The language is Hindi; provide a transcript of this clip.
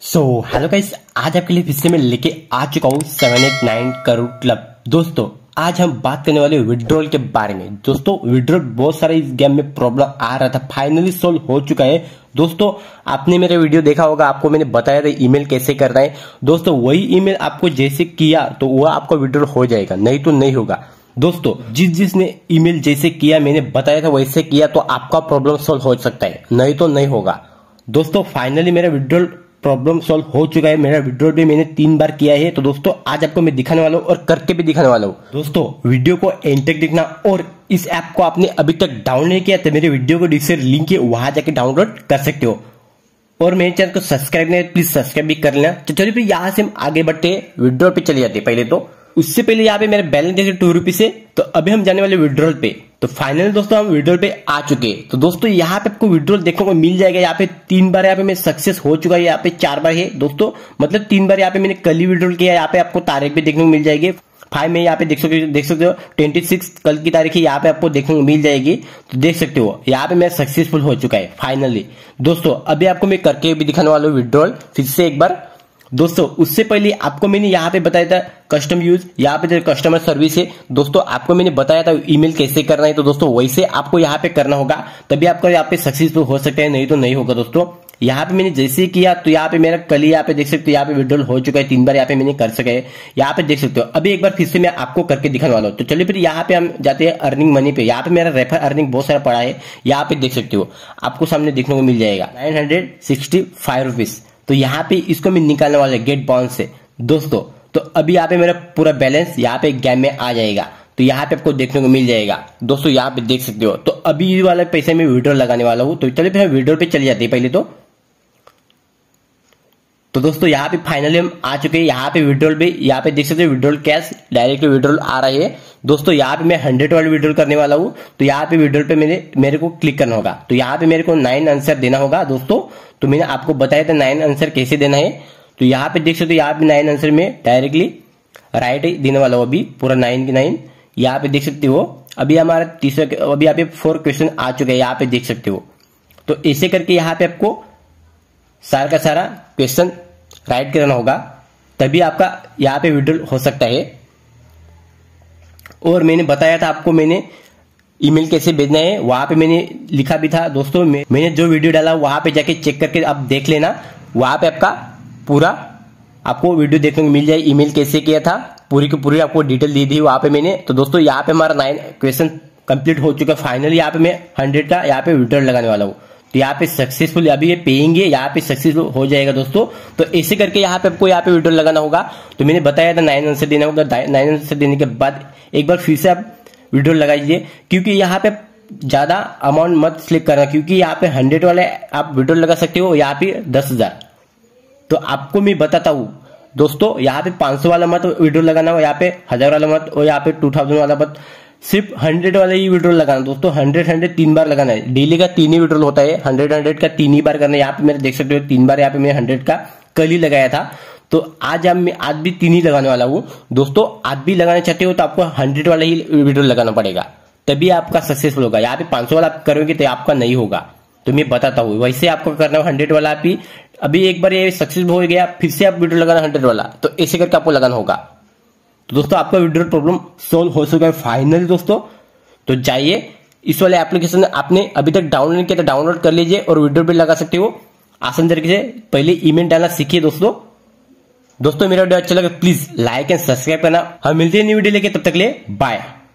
हेलो गाइस, आज आपके लिए फिर से मैं लेके आ चुका हूँ 789 करोड़ क्लब। दोस्तों आज हम बात करने वाले विड्रॉल के बारे में। दोस्तों विड्रॉल बहुत सारे इस गेम में प्रॉब्लम आ रहा था, फाइनली सोल्व हो चुका है। दोस्तों आपने मेरा वीडियो देखा होगा, आपको मैंने बताया था ईमेल कैसे करना है। दोस्तों वही ईमेल आपको जैसे किया तो वो आपको विड्रॉल हो जाएगा, नहीं तो नहीं होगा। दोस्तों जिसने ईमेल जैसे किया, मैंने बताया था वैसे किया तो आपका प्रॉब्लम सोल्व हो सकता है, नहीं तो नहीं होगा। दोस्तों फाइनली मेरा विड्रॉल प्रॉब्लम सॉल्व हो चुका है। मेरा विड्रॉल भी मैंने 3 बार किया है। तो दोस्तों आज आपको मैं दिखाने वाला हूँ और करके भी दिखाने वाला हूँ। दोस्तों वीडियो को एंड तक देखना, और इस ऐप को आपने अभी तक डाउनलोड नहीं किया तो मेरे वीडियो को डिस्क्रिप्शन लिंक है, वहां जाके डाउनलोड कर सकते हो। और मेरे चैनल को सब्सक्राइब नहीं, प्लीज सब्सक्राइब भी कर लेना। तो चलिए फिर यहाँ से हम आगे बढ़ते विड्रॉल पे चले जाते। पहले तो उससे पहले यहाँ पे मेरा बैलेंस है 2 रुपीज है। तो अभी हम जाने वाले विड्रॉल पे। तो फाइनली दोस्तों हम विड्रॉल पे आ चुके। तो दोस्तों यहाँ पे आपको विड्रॉल देखने को मिल जाएगा। यहाँ पे 3 बार यहाँ पे मैं सक्सेस हो चुका है, यहाँ पे 4 बार है दोस्तों, मतलब 3 बार यहाँ पे मैंने कल ही विड्रॉल किया। यहाँ पे आपको तारीख भी देखने को मिल जाएगी। 5 में यहाँ पे देख सकते हो 26 कल की तारीख है, यहाँ पे आपको देखने को मिल जाएगी। तो देख सकते हो यहाँ पे मैं सक्सेसफुल हो चुका है फाइनली। दोस्तों अभी आपको मैं करके भी दिखाने वाला हूँ विड्रॉल फिर से एक बार। दोस्तों उससे पहले आपको मैंने यहाँ पे बताया था कस्टम यूज, यहाँ पे कस्टमर सर्विस है। दोस्तों आपको मैंने बताया था ईमेल कैसे करना है। तो दोस्तों वैसे आपको यहाँ पे करना होगा, तभी आपका यहाँ पे सक्सेसफुल हो सकता है, नहीं तो नहीं होगा। दोस्तों यहाँ पे मैंने जैसे किया तो यहाँ पे मेरा कल ही यहाँ पे देख सकते हो यहाँ पे विड्रॉल हो चुका है। 3 बार यहाँ पे मैंने कर सका है, यहाँ पे देख सकते हो। अभी एक बार फिर से मैं आपको करके दिखाने वाला हूँ। तो चलिए फिर यहाँ पे हम जाते हैं अर्निंग मनी पे। यहाँ पे मेरा रेफर अर्निंग बहुत सारा पड़ा है, यहाँ पे देख सकते हो आपको सामने देखने को मिल जाएगा 965 रुपीज। तो यहाँ पे इसको मैं निकालने वाला है गेट बाउंस से। दोस्तों तो अभी यहाँ पे मेरा पूरा बैलेंस यहाँ पे गेम में आ जाएगा, तो यहाँ पे आपको देखने को मिल जाएगा। दोस्तों यहाँ पे देख सकते हो। तो अभी ये वाला पैसे में विड्रॉल लगाने वाला हूँ। तो चलिए फिर विड्रॉल पे चले जाते हैं पहले तो दोस्तों यहाँ पे फाइनली हम आ चुके हैं। यहाँ पे विड्रॉल पे यहाँ पे देख सकते हो विड्रॉल कैश डायरेक्ट विड्रॉल आ रही है। दोस्तों यहाँ पे मैं 100 वाली विड्रॉल करने वाला हूँ। तो यहाँ पे विड्रॉल पे मेरे को क्लिक करना होगा। तो यहाँ पे मेरे को 9 आंसर देना होगा। दोस्तों तो मैंने आपको बताया था 9 आंसर कैसे देना है। तो यहाँ पे देख सकते हो यहाँ पे 9 आंसर में डायरेक्टली राइट देने वाला हूँ। अभी पूरा 9 की 9 यहाँ पे देख सकते हो। अभी हमारा तीसरा, अभी यहाँ पे 4 क्वेश्चन आ चुके हैं, यहाँ पे देख सकते हो। तो ऐसे करके यहाँ पे आपको सारा का सारा क्वेश्चन राइट करना होगा, तभी आपका यहाँ पे विड्रॉल हो सकता है। और मैंने बताया था आपको मैंने ईमेल कैसे भेजना है, वहां पे मैंने लिखा भी था। दोस्तों मैंने जो वीडियो डाला वहां पे जाके चेक करके आप देख लेना, वहां पे आपका पूरा आपको वीडियो देखने को मिल जाए। ईमेल कैसे किया था पूरी की पूरी आपको डिटेल दी थी वहां पे मैंने। तो दोस्तों यहाँ पे हमारा 9 क्वेश्चन कंप्लीट हो चुका है। फाइनली यहाँ पे मैं 100 का यहाँ पे विड्रॉल लगाने वाला हूँ। तो यहाँ पे सक्सेसफुल अभी ये पेइंग है, यहाँ पे सक्सेसफुल हो जाएगा। दोस्तों तो ऐसे करके यहाँ पे आपको यहाँ पे विड्रॉल लगाना होगा। तो मैंने बताया था 9 आंसर देना होगा। 9 आंसर देने के बाद एक बार फिर से आप विड्रॉल लगाइए, क्योंकि यहाँ पे ज्यादा अमाउंट मत सिलेक्ट करना, क्योंकि यहाँ पे 100 वाले आप विड्रॉल लगा सकते हो, यहाँ पे 10,000। तो आपको मैं बताता हूँ दोस्तों, यहाँ पे 500 वाला मत विड्रॉल लगाना हो, यहाँ पे 1000 वाला मत, और यहाँ पे 2000 वाला मत, सिर्फ 100 वाला ही विड्रॉल लगाना। दोस्तों 100 3 बार लगाना है। डेली का 3 ही विड्रॉल होता है, 100 का 3 ही बार करना है। यहाँ पे मेरे देख सकते हो 3 बार यहाँ पे मैंने 100 का कल ही लगाया था। तो आज भी 3 ही लगाने वाला हूँ। दोस्तों आप भी लगाना चाहते हो तो आपको 100 वाला ही विड्रॉल लगाना पड़ेगा, तभी आपका सक्सेसफुल होगा। यहाँ पे 500 वाला आप करोगे तो आपका नहीं होगा। तो मैं बताता हूँ वैसे आपको करना है 100 वाला। अभी एक बार ये सक्सेसफुल हो गया, फिर से आप विड्रॉल लगाना 100 वाला। तो ऐसे करके आपको लगाना होगा। तो दोस्तों आपका विड्रॉल प्रॉब्लम सोल्व हो चुका है फाइनली। दोस्तों तो जाइए इस वाले एप्लीकेशन आपने अभी तक डाउनलोड नहीं किया तो डाउनलोड कर लीजिए और विड्रॉल भी लगा सकते हो आसान तरीके से। पहले ईमेल डालना सीखिए। दोस्तों मेरा वीडियो अच्छा लगा प्लीज लाइक एंड सब्सक्राइब करना। हम मिलते हैं न्यू वीडियो लेके, तब तक ले बाय।